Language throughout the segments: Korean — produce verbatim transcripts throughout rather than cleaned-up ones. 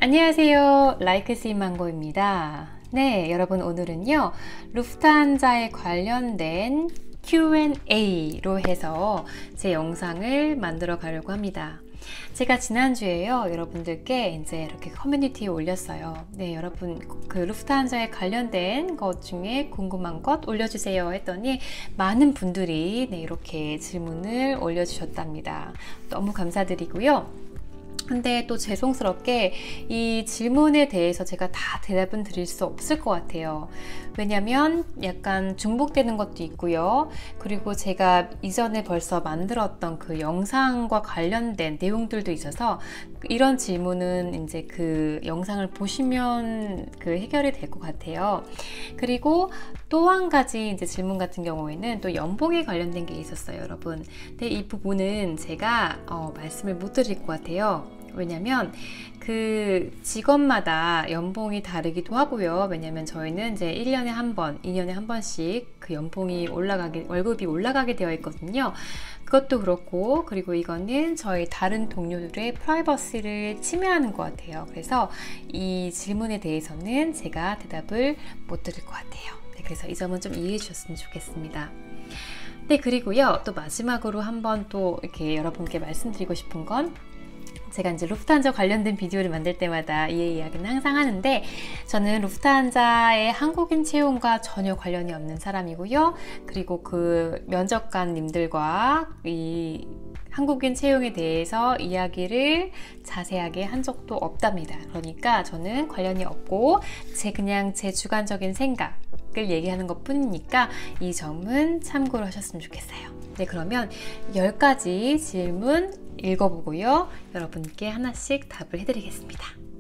안녕하세요. 라이크스인망고입니다. 네, 여러분 오늘은요 루프트한자에 관련된 큐 앤 에이로 해서 제 영상을 만들어 가려고 합니다. 제가 지난주에요 여러분들께 이제 이렇게 커뮤니티에 올렸어요. 네, 여러분 그 루프트한자에 관련된 것 중에 궁금한 것 올려주세요 했더니 많은 분들이 네, 이렇게 질문을 올려주셨답니다. 너무 감사드리고요. 근데 또 죄송스럽게 이 질문에 대해서 제가 다 대답은 드릴 수 없을 것 같아요. 왜냐면 약간 중복되는 것도 있고요. 그리고 제가 이전에 벌써 만들었던 그 영상과 관련된 내용들도 있어서 이런 질문은 이제 그 영상을 보시면 그 해결이 될 것 같아요. 그리고 또 한 가지 이제 질문 같은 경우에는 또 연봉에 관련된 게 있었어요, 여러분. 근데 이 부분은 제가 어, 말씀을 못 드릴 것 같아요. 왜냐면 그 직업마다 연봉이 다르기도 하고요. 왜냐면 저희는 이제 일 년에 한 번, 이 년에 한 번씩 그 연봉이 올라가게, 월급이 올라가게 되어 있거든요. 그것도 그렇고, 그리고 이거는 저희 다른 동료들의 프라이버시를 침해하는 것 같아요. 그래서 이 질문에 대해서는 제가 대답을 못 드릴 것 같아요. 네, 그래서 이 점은 좀 이해해 주셨으면 좋겠습니다. 네, 그리고요, 또 마지막으로 한번 또 이렇게 여러분께 말씀드리고 싶은 건 제가 이제 루프트한자 관련된 비디오를 만들 때마다 이 이야기는 항상 하는데 저는 루프트한자의 한국인 채용과 전혀 관련이 없는 사람이고요. 그리고 그 면접관님들과 이 한국인 채용에 대해서 이야기를 자세하게 한 적도 없답니다. 그러니까 저는 관련이 없고 제 그냥 제 주관적인 생각을 얘기하는 것 뿐이니까 이 점은 참고로 하셨으면 좋겠어요. 네, 그러면 열 가지 질문 읽어보고요. 여러분께 하나씩 답을 해드리겠습니다.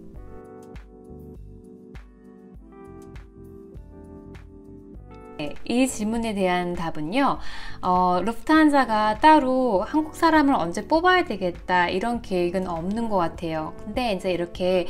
네, 이 질문에 대한 답은요. 어, 루프트한자가 따로 한국 사람을 언제 뽑아야 되겠다 이런 계획은 없는 것 같아요. 근데 이제 이렇게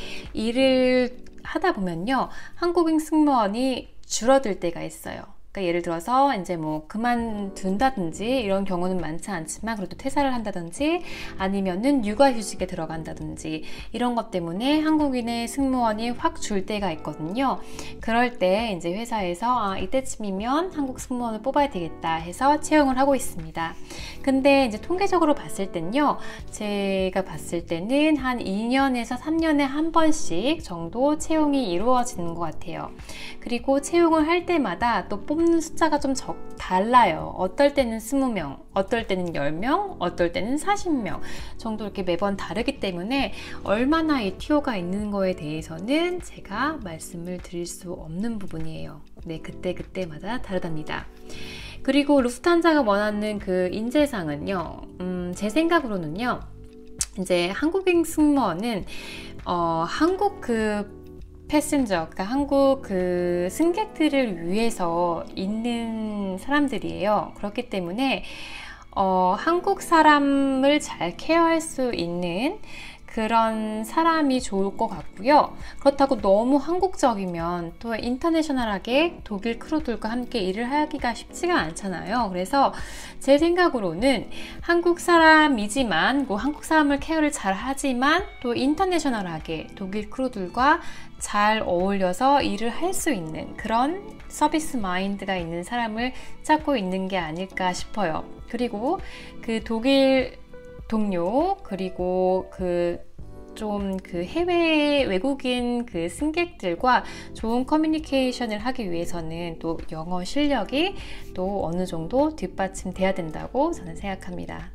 일을 하다 보면요. 한국인 승무원이 줄어들 때가 있어요. 그러니까 예를 들어서 이제 뭐 그만둔다든지 이런 경우는 많지 않지만 그래도 퇴사를 한다든지 아니면은 육아휴직에 들어간다든지 이런 것 때문에 한국인의 승무원이 확 줄 때가 있거든요. 그럴 때 이제 회사에서 아, 이때쯤이면 한국 승무원을 뽑아야 되겠다 해서 채용을 하고 있습니다. 근데 이제 통계적으로 봤을 땐요, 제가 봤을 때는 한 이 년에서 삼 년에 한 번씩 정도 채용이 이루어지는 것 같아요. 그리고 채용을 할 때마다 또 뽑는 숫자가 좀 적, 달라요. 어떨 때는 이십 명, 어떨 때는 십 명, 어떨 때는 사십 명 정도 이렇게 매번 다르기 때문에 얼마나 이 티오가 있는 거에 대해서는 제가 말씀을 드릴 수 없는 부분이에요. 네, 그때그때마다 다르답니다. 그리고 루프트한자가 원하는 그 인재상은요, 음, 제 생각으로는요, 이제 한국인 승무원은 어, 한국 그 패신저, 그러니까 한국 그 승객들을 위해서 있는 사람들이에요. 그렇기 때문에 어, 한국 사람을 잘 케어할 수 있는 그런 사람이 좋을 것 같고요. 그렇다고 너무 한국적이면 또 인터내셔널하게 독일 크루들과 함께 일을 하기가 쉽지가 않잖아요. 그래서 제 생각으로는 한국 사람이지만 뭐 한국 사람을 케어를 잘 하지만 또 인터내셔널하게 독일 크루들과 잘 어울려서 일을 할 수 있는 그런 서비스 마인드가 있는 사람을 찾고 있는 게 아닐까 싶어요. 그리고 그 독일 동료 그리고 그 좀 그 해외 외국인 그 승객들과 좋은 커뮤니케이션을 하기 위해서는 또 영어 실력이 또 어느 정도 뒷받침돼야 된다고 저는 생각합니다.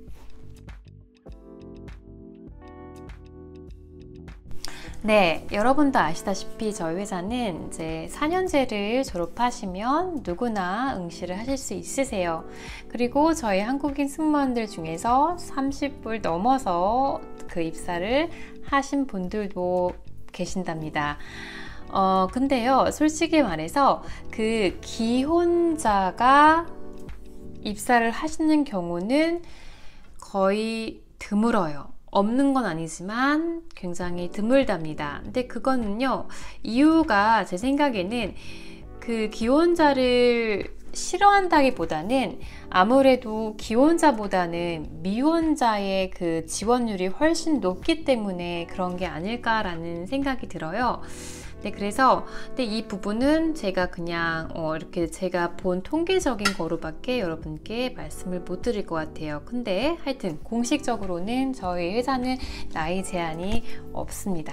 네, 여러분도 아시다시피 저희 회사는 이제 사 년제를 졸업하시면 누구나 응시를 하실 수 있으세요. 그리고 저희 한국인 승무원들 중에서 삼십 불 넘어서 그 입사를 하신 분들도 계신답니다. 어, 근데요, 솔직히 말해서 그 기혼자가 입사를 하시는 경우는 거의 드물어요. 없는 건 아니지만 굉장히 드물답니다. 근데 그거는요, 이유가 제 생각에는 그 기혼자를 싫어한다기보다는 아무래도 기혼자보다는 미혼자의 그 지원율이 훨씬 높기 때문에 그런 게 아닐까라는 생각이 들어요. 네, 그래서 근데 이 부분은 제가 그냥 어, 이렇게 제가 본 통계적인 거로밖에 여러분께 말씀을 못 드릴 것 같아요. 근데 하여튼 공식적으로는 저희 회사는 나이 제한이 없습니다.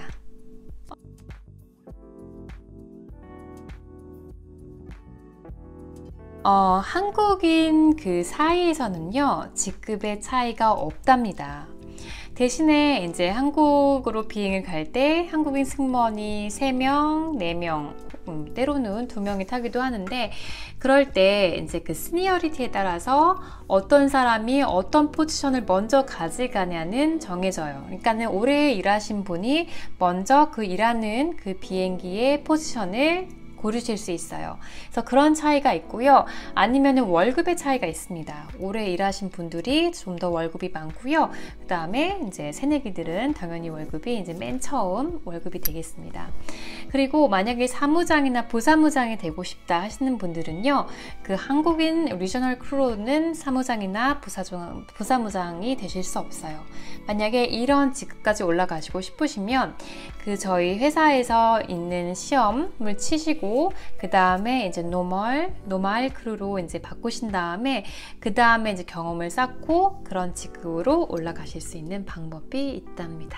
어, 한국인 그 사이에서는요, 직급의 차이가 없답니다. 대신에 이제 한국으로 비행을 갈 때 한국인 승무원이 세 명, 네 명, 음, 때로는 두 명이 타기도 하는데, 그럴 때 이제 그 시니어리티에 따라서 어떤 사람이 어떤 포지션을 먼저 가져가냐는 정해져요. 그러니까는 오래 일하신 분이 먼저 그 일하는 그 비행기의 포지션을 고르실 수 있어요. 그래서 그런 차이가 있고요. 아니면 월급의 차이가 있습니다. 오래 일하신 분들이 좀 더 월급이 많고요. 그 다음에 이제 새내기들은 당연히 월급이 이제 맨 처음 월급이 되겠습니다. 그리고 만약에 사무장이나 부사무장이 되고 싶다 하시는 분들은요, 그 한국인 리저널 크루는 사무장이나 부사장, 부사무장이 되실 수 없어요. 만약에 이런 직급까지 올라가시고 싶으시면 그 저희 회사에서 있는 시험을 치시고 그 다음에 이제 노멀, 노멀 크루로 이제 바꾸신 다음에 그 다음에 이제 경험을 쌓고 그런 직급으로 올라가실 수 있는 방법이 있답니다.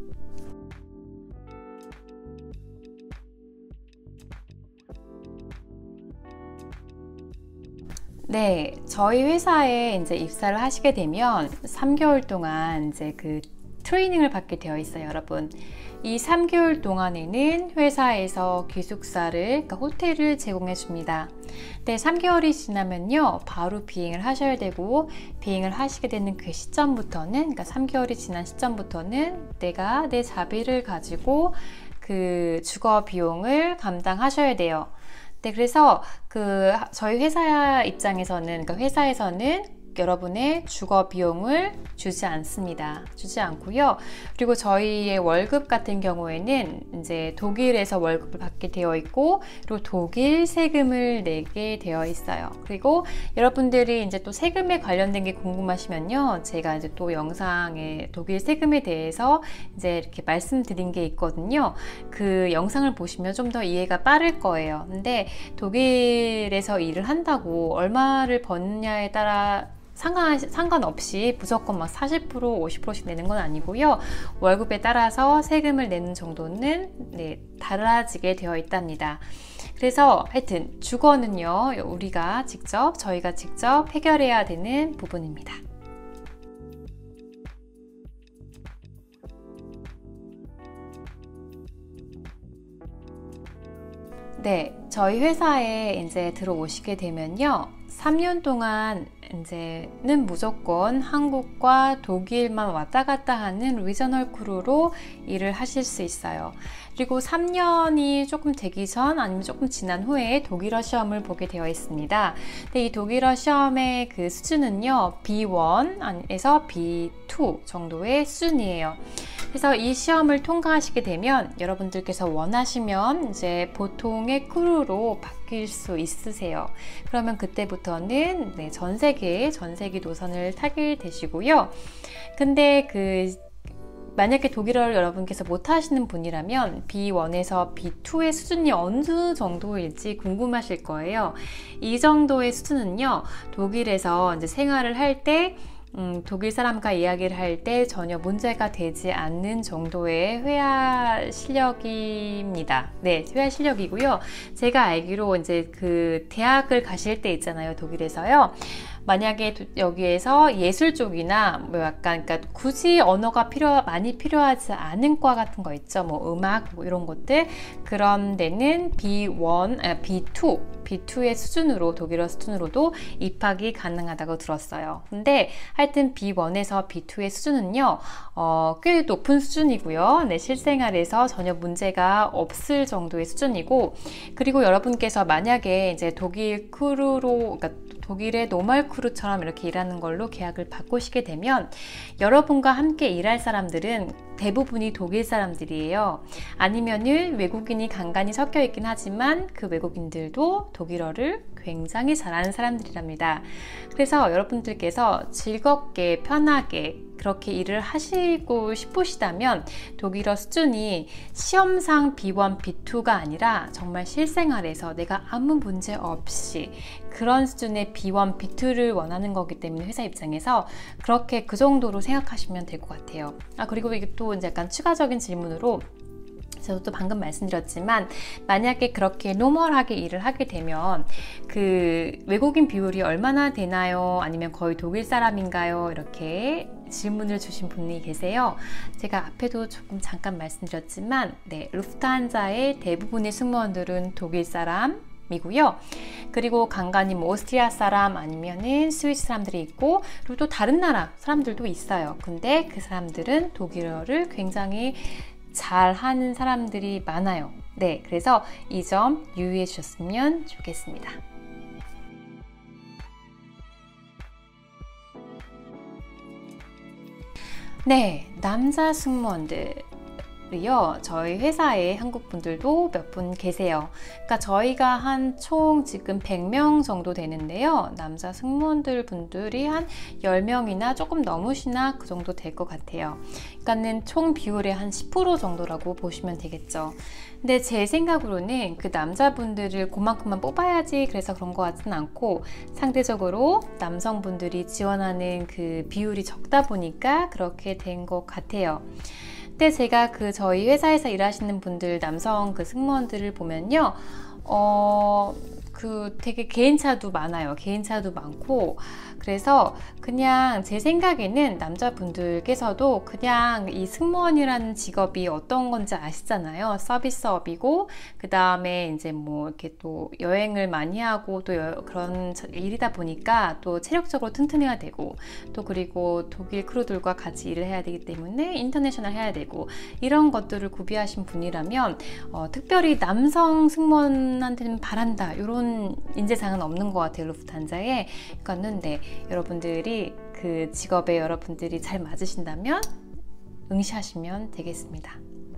네, 저희 회사에 이제 입사를 하시게 되면 삼 개월 동안 이제 그 트레이닝을 받게 되어 있어요, 여러분. 이 삼 개월 동안에는 회사에서 기숙사를, 그러니까 호텔을 제공해 줍니다. 네, 삼 개월이 지나면요, 바로 비행을 하셔야 되고, 비행을 하시게 되는 그 시점부터는, 그러니까 삼 개월이 지난 시점부터는 내가 내 자비를 가지고 그 주거 비용을 감당하셔야 돼요. 네, 그래서 그 저희 회사 입장에서는, 그러니까 회사에서는 여러분의 주거 비용을 주지 않습니다. 주지 않고요. 그리고 저희의 월급 같은 경우에는 이제 독일에서 월급을 받게 되어 있고, 그리고 독일 세금을 내게 되어 있어요. 그리고 여러분들이 이제 또 세금에 관련된 게 궁금하시면요, 제가 이제 또 영상에 독일 세금에 대해서 이제 이렇게 말씀드린 게 있거든요. 그 영상을 보시면 좀 더 이해가 빠를 거예요. 근데 독일에서 일을 한다고 얼마를 버느냐에 따라 상관, 상관없이 무조건 막 사십 퍼센트, 오십 퍼센트씩 내는 건 아니고요. 월급에 따라서 세금을 내는 정도는 네, 달라지게 되어 있답니다. 그래서 하여튼 주거는요, 우리가 직접, 저희가 직접 해결해야 되는 부분입니다. 네, 저희 회사에 이제 들어오시게 되면요, 삼 년 동안 이제는 무조건 한국과 독일만 왔다 갔다 하는 리저널 크루로 일을 하실 수 있어요. 그리고 삼 년이 조금 되기 전 아니면 조금 지난 후에 독일어 시험을 보게 되어 있습니다. 근데 이 독일어 시험의 그 수준은요, 비 원에서 비 투 정도의 수준이에요. 그래서 이 시험을 통과하시게 되면 여러분들께서 원하시면 이제 보통의 크루로 바뀔 수 있으세요. 그러면 그때부터는 네, 전 세계 전 세계 노선을 타게 되시고요. 근데 그 만약에 독일어를 여러분께서 못하시는 분이라면 비 원에서 비 투의 수준이 어느 정도일지 궁금하실 거예요. 이 정도의 수준은요, 독일에서 이제 생활을 할때 음, 독일 사람과 이야기를 할 때 전혀 문제가 되지 않는 정도의 회화 실력입니다. 네, 회화 실력이고요. 제가 알기로 이제 그 대학을 가실 때 있잖아요, 독일에서요. 만약에 여기에서 예술 쪽이나 뭐 약간 그러니까 굳이 언어가 필요 많이 필요하지 않은 과 같은 거 있죠, 뭐 음악 뭐 이런 것들, 그런 데는 비 원, 아, 비 투, 비 투의 수준으로 독일어 수준으로도 입학이 가능하다고 들었어요. 근데 하여튼 비 원에서 비 투의 수준은요, 어, 꽤 높은 수준이고요. 네, 실생활에서 전혀 문제가 없을 정도의 수준이고, 그리고 여러분께서 만약에 이제 독일 크루로, 그러니까 독일의 노멀 크루처럼 이렇게 일하는 걸로 계약을 바꾸시게 되면 여러분과 함께 일할 사람들은 대부분이 독일 사람들이에요. 아니면은 외국인이 간간히 섞여 있긴 하지만 그 외국인들도 독일어를 굉장히 잘하는 사람들이랍니다. 그래서 여러분들께서 즐겁게 편하게 그렇게 일을 하시고 싶으시다면 독일어 수준이 시험상 비 원, 비 투가 아니라 정말 실생활에서 내가 아무 문제 없이 그런 수준의 비 원, 비 투를 원하는 거기 때문에 회사 입장에서 그렇게 그 정도로 생각하시면 될 것 같아요. 아, 그리고 이게 또 이제 약간 추가적인 질문으로 저도 방금 말씀드렸지만 만약에 그렇게 노멀하게 일을 하게 되면 그 외국인 비율이 얼마나 되나요? 아니면 거의 독일 사람인가요? 이렇게 질문을 주신 분이 계세요. 제가 앞에도 조금 잠깐 말씀드렸지만 네, 루프트한자의 대부분의 승무원들은 독일 사람 이고요. 그리고 간간히 뭐 오스트리아 사람 아니면은 스위스 사람들이 있고 그리고 또 다른 나라 사람들도 있어요. 근데 그 사람들은 독일어를 굉장히 잘하는 사람들이 많아요. 네, 그래서 이 점 유의해 주셨으면 좋겠습니다. 네, 남자 승무원들 이요, 저희 회사에 한국 분들도 몇 분 계세요. 그러니까 저희가 한 총 지금 백 명 정도 되는데요. 남자 승무원들 분들이 한 열 명이나 조금 넘으시나 그 정도 될 것 같아요. 그러니까는 총 비율의 한 십 퍼센트 정도라고 보시면 되겠죠. 근데 제 생각으로는 그 남자분들을 그만큼만 뽑아야지 그래서 그런 것 같지는 않고 상대적으로 남성분들이 지원하는 그 비율이 적다 보니까 그렇게 된 것 같아요. 근데 제가 그 저희 회사에서 일하시는 분들 남성 그 승무원들을 보면요, 어, 그 되게 개인차도 많아요. 개인차도 많고 그래서 그냥 제 생각에는 남자분들께서도 그냥 이 승무원이라는 직업이 어떤 건지 아시잖아요. 서비스업이고 그 다음에 이제 뭐 이렇게 또 여행을 많이 하고 또 여, 그런 일이다 보니까 또 체력적으로 튼튼해야 되고 또 그리고 독일 크루들과 같이 일을 해야 되기 때문에 인터내셔널 해야 되고 이런 것들을 구비하신 분이라면 어, 특별히 남성 승무원한테는 바란다 이런 인재상은 없는 것 같아요. 루프트한자에. 그러니까는 네, 여러분들이 그 직업에 여러분들이 잘 맞으신다면 응시하시면 되겠습니다.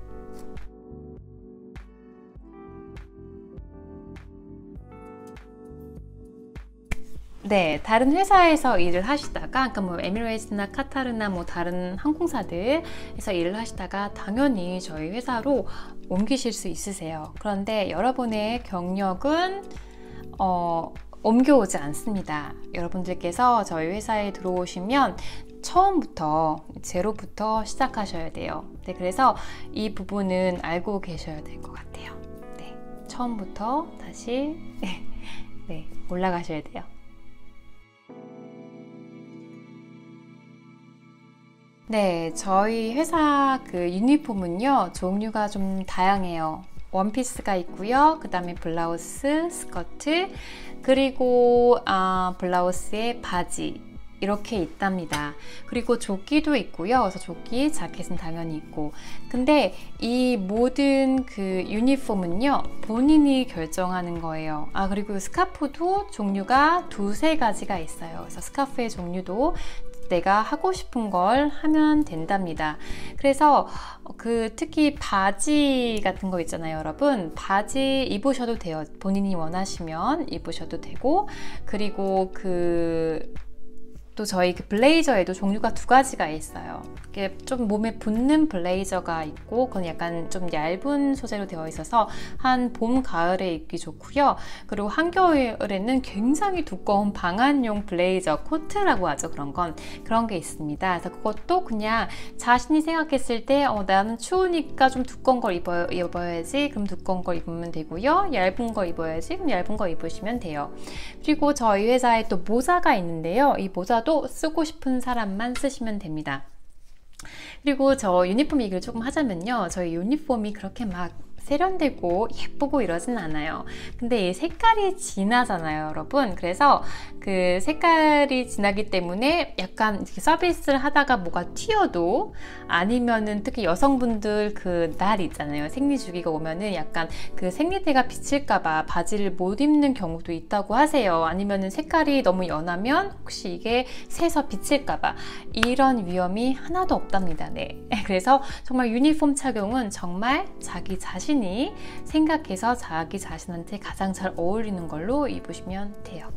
네, 다른 회사에서 일을 하시다가, 그러니까 뭐 에미레이트스나 카타르나 뭐 다른 항공사들에서 일을 하시다가 당연히 저희 회사로 옮기실 수 있으세요. 그런데 여러분의 경력은 어, 옮겨오지 않습니다. 여러분들께서 저희 회사에 들어오시면 처음부터 제로부터 시작하셔야 돼요. 네, 그래서 이 부분은 알고 계셔야 될 것 같아요. 네, 처음부터 다시 네, 올라가셔야 돼요. 네, 저희 회사 그 유니폼은요, 종류가 좀 다양해요. 원피스가 있고요. 그 다음에 블라우스, 스커트, 그리고 아, 블라우스에 바지 이렇게 있답니다. 그리고 조끼도 있고요. 그래서 조끼, 자켓은 당연히 있고. 근데 이 모든 그 유니폼은요, 본인이 결정하는 거예요. 아, 그리고 스카프도 종류가 두세 가지가 있어요. 그래서 스카프의 종류도 내가 하고 싶은 걸 하면 된답니다. 그래서 그 특히 바지 같은 거 있잖아요, 여러분. 바지 입으셔도 돼요. 본인이 원하시면 입으셔도 되고, 그리고 그 또 저희 그 블레이저에도 종류가 두 가지가 있어요. 이게 좀 몸에 붙는 블레이저가 있고, 그건 약간 좀 얇은 소재로 되어 있어서 한 봄, 가을에 입기 좋고요. 그리고 한겨울에는 굉장히 두꺼운 방한용 블레이저, 코트라고 하죠. 그런 건 그런 게 있습니다. 그래서 그것도 그냥 자신이 생각했을 때 어, 나는 추우니까 좀 두꺼운 걸 입어, 입어야지. 그럼 두꺼운 걸 입으면 되고요. 얇은 거 입어야지. 그럼 얇은 거 입으시면 돼요. 그리고 저희 회사에 또 모자가 있는데요. 이 모자 도 쓰고 싶은 사람만 쓰시면 됩니다. 그리고 저 유니폼 얘기를 조금 하자면요, 저희 유니폼이 그렇게 막 세련되고 예쁘고 이러진 않아요. 근데 이 색깔이 진하잖아요, 여러분. 그래서 그 색깔이 진하기 때문에 약간 이렇게 서비스를 하다가 뭐가 튀어도, 아니면은 특히 여성분들 그 날 있잖아요, 생리주기가 오면은 약간 그 생리대가 비칠까봐 바지를 못 입는 경우도 있다고 하세요. 아니면은 색깔이 너무 연하면 혹시 이게 새서 비칠까봐, 이런 위험이 하나도 없답니다. 네. 그래서 정말 유니폼 착용은 정말 자기 자신이 생각해서 자기 자신한테 가장 잘 어울리는 걸로 입으시면 돼요.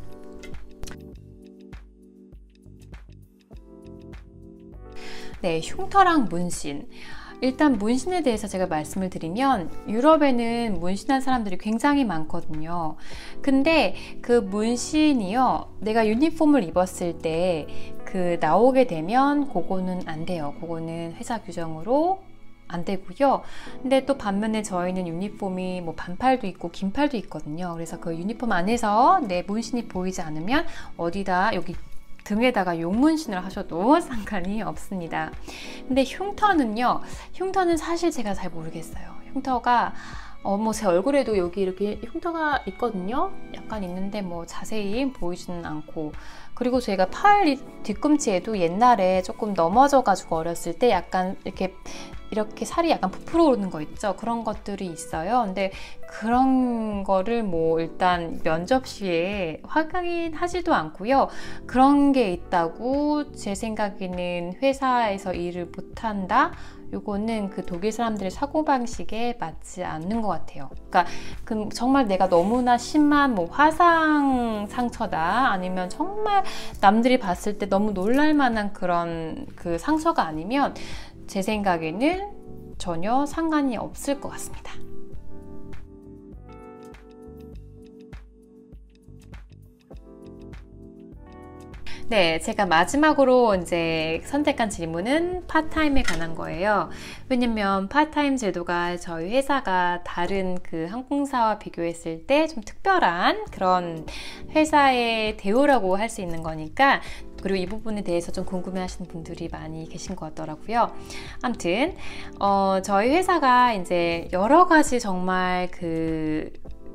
네, 흉터랑 문신. 일단 문신에 대해서 제가 말씀을 드리면, 유럽에는 문신한 사람들이 굉장히 많거든요. 근데 그 문신이요, 내가 유니폼을 입었을 때 그 나오게 되면 그거는 안 돼요. 그거는 회사 규정으로 안 되고요. 근데 또 반면에 저희는 유니폼이 뭐 반팔도 있고 긴팔도 있거든요. 그래서 그 유니폼 안에서 내 문신이 보이지 않으면 어디다 여기 등에다가 용문신을 하셔도 상관이 없습니다. 근데 흉터는요, 흉터는 사실 제가 잘 모르겠어요. 흉터가 어, 뭐 제 얼굴에도 여기 이렇게 흉터가 있거든요. 약간 있는데 뭐 자세히 보이지는 않고, 그리고 제가 팔 뒤꿈치에도 옛날에 조금 넘어져 가지고 어렸을 때 약간 이렇게 이렇게 살이 약간 부풀어 오르는 거 있죠. 그런 것들이 있어요. 근데 그런 거를 뭐 일단 면접 시에 확인하지도 않고요. 그런 게 있다고 제 생각에는 회사에서 일을 못한다? 요거는 그 독일 사람들의 사고방식에 맞지 않는 것 같아요. 그러니까 그 정말 내가 너무나 심한 뭐 화상 상처다, 아니면 정말 남들이 봤을 때 너무 놀랄 만한 그런 그 상처가 아니면 제 생각에는 전혀 상관이 없을 것 같습니다. 네, 제가 마지막으로 이제 선택한 질문은 파타임에 관한 거예요. 왜냐면 파타임 제도가 저희 회사가 다른 그 항공사와 비교했을 때 좀 특별한 그런 회사의 대우라고 할 수 있는 거니까, 그리고 이 부분에 대해서 좀 궁금해 하시는 분들이 많이 계신 것 같더라고요. 아무튼 어, 저희 회사가 이제 여러 가지 정말 그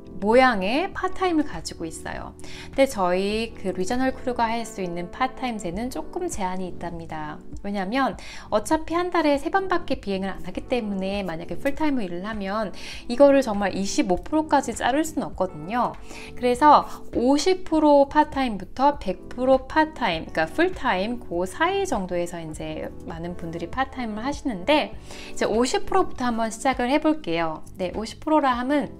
모양의 파타임을 가지고 있어요. 근데 저희 그 리저널 크루가 할 수 있는 파타임제는 조금 제한이 있답니다. 왜냐면 어차피 한 달에 세 번밖에 비행을 안 하기 때문에, 만약에 풀타임으로 일을 하면 이거를 정말 이십오 퍼센트까지 자를 수는 없거든요. 그래서 오십 퍼센트 파타임부터 백 퍼센트 파타임, 그러니까 풀타임 그 사이 정도에서 이제 많은 분들이 파타임을 하시는데, 이제 오십 퍼센트부터 한번 시작을 해볼게요. 네, 오십 퍼센트라 하면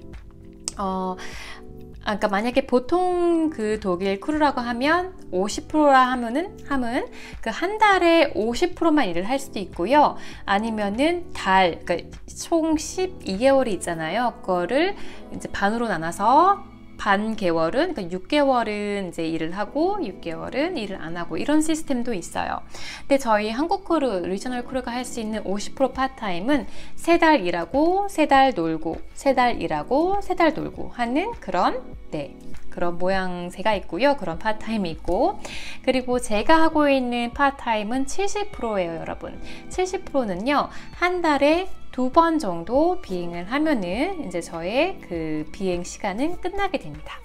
어, 아까 만약에 보통 그 독일 크루라고 하면 오십 퍼센트라 하면은 하면 그 한 달에 오십 퍼센트만 일을 할 수도 있고요. 아니면은 달, 그러니까 총 십이 개월이 있잖아요. 그거를 이제 반으로 나눠서 반 개월은, 그러니까 육 개월은 이제 일을 하고 육 개월은 일을 안 하고, 이런 시스템도 있어요. 근데 저희 한국 크루, 리저널 크루가 할 수 있는 오십 퍼센트 파타임은 세 달 일하고 세 달 놀고, 세 달 일하고 세 달 놀고 하는 그런, 네, 그런 모양새가 있고요. 그런 파타임이 있고, 그리고 제가 하고 있는 파타임은 칠십 퍼센트예요, 여러분. 칠십 퍼센트는요, 한 달에 두 번 정도 비행을 하면은 이제 저의 그 비행 시간은 끝나게 됩니다.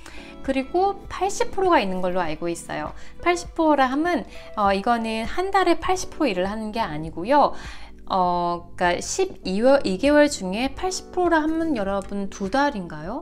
그리고 팔십 퍼센트가 있는 걸로 알고 있어요. 팔십 퍼센트라 하면 어, 이거는 한 달에 팔십 퍼센트 일을 하는 게 아니고요. 어, 그러니까 십이 개월 중에 팔십 퍼센트라 하면 여러분 두 달인가요?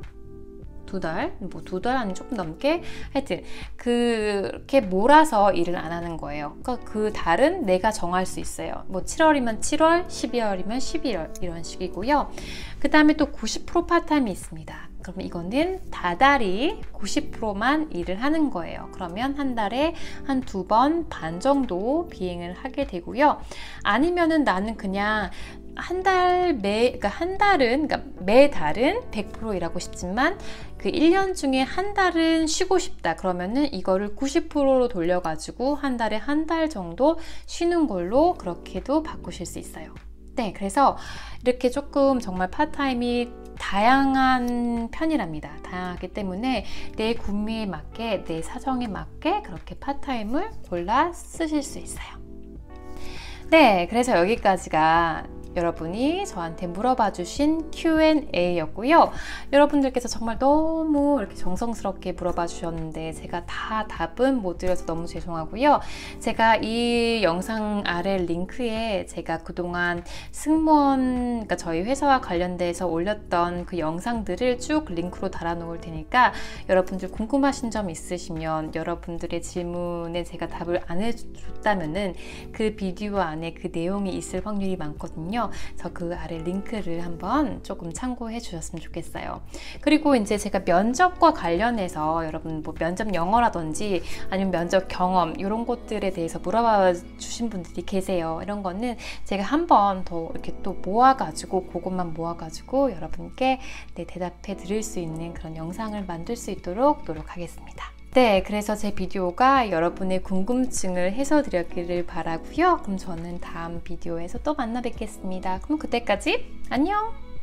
두 달? 뭐 두 달 아니 조금 넘게? 하여튼 그렇게 몰아서 일을 안 하는 거예요. 그러니까 그 달은 내가 정할 수 있어요. 뭐 칠월이면 칠월, 십이월이면 십일월, 이런 식이고요. 그 다음에 또 구십 퍼센트 파타임이 있습니다. 그럼 이거는 다달이 구십 퍼센트만 일을 하는 거예요. 그러면 한 달에 한 두 번 반 정도 비행을 하게 되고요. 아니면은 나는 그냥 한 달 매, 그러니까 한 달은, 그러니까 매 달은 백 퍼센트 일하고 싶지만 그 일 년 중에 한 달은 쉬고 싶다. 그러면은 이거를 구십 퍼센트로 돌려가지고 한 달에 한 달 정도 쉬는 걸로 그렇게도 바꾸실 수 있어요. 네, 그래서 이렇게 조금 정말 파타임이 다양한 편이랍니다. 다양하기 때문에 내 구미에 맞게, 내 사정에 맞게 그렇게 파타임을 골라 쓰실 수 있어요. 네, 그래서 여기까지가 여러분이 저한테 물어봐 주신 큐 앤 에이였고요. 여러분들께서 정말 너무 이렇게 정성스럽게 물어봐 주셨는데 제가 다 답은 못 드려서 너무 죄송하고요. 제가 이 영상 아래 링크에 제가 그동안 승무원, 그러니까 저희 회사와 관련돼서 올렸던 그 영상들을 쭉 링크로 달아 놓을 테니까 여러분들 궁금하신 점 있으시면, 여러분들의 질문에 제가 답을 안 해줬다면은 그 비디오 안에 그 내용이 있을 확률이 많거든요. 그래서 그 아래 링크를 한번 조금 참고해 주셨으면 좋겠어요. 그리고 이제 제가 면접과 관련해서 여러분 뭐 면접 영어라든지 아니면 면접 경험 이런 것들에 대해서 물어봐 주신 분들이 계세요. 이런 거는 제가 한 번 더 이렇게 또 모아가지고 그것만 모아가지고 여러분께 네, 대답해 드릴 수 있는 그런 영상을 만들 수 있도록 노력하겠습니다. 네, 그래서 제 비디오가 여러분의 궁금증을 해소드렸기를 바라고요. 그럼 저는 다음 비디오에서 또 만나 뵙겠습니다. 그럼 그때까지 안녕!